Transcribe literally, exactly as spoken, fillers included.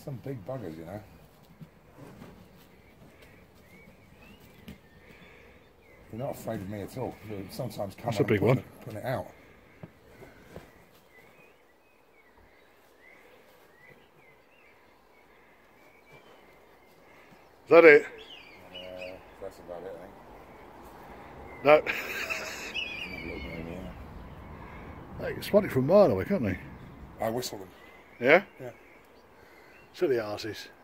Some big buggers, you know. They're not afraid of me at all. They sometimes come That's on a big putting one. It, putting it out. Is that it? Uh, that's about it, I No. think. They can spot it from a mile away, can't they? I whistle them. Yeah? Yeah. Silly arses.